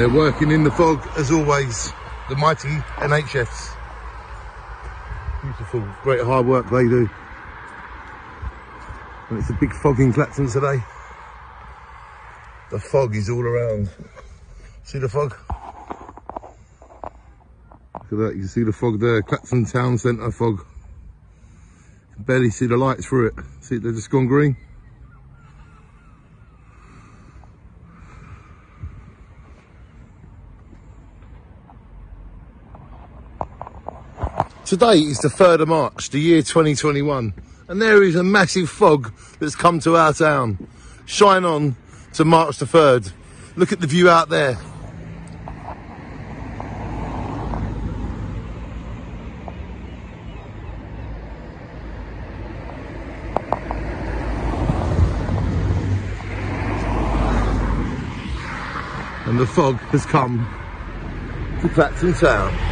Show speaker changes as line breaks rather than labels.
they're working in the fog, as always, the mighty NHS. Beautiful, great hard work they do. And it's a big fog in Clacton today. The fog is all around. See the fog? Look at that, you can see the fog there, Clacton Town Centre fog. You can barely see the lights through it. See, they've just gone green. Today is the 3rd of March, the year 2021, and there is a massive fog that's come to our town. Shine on to March the 3rd. Look at the view out there. And the fog has come to Clacton Town.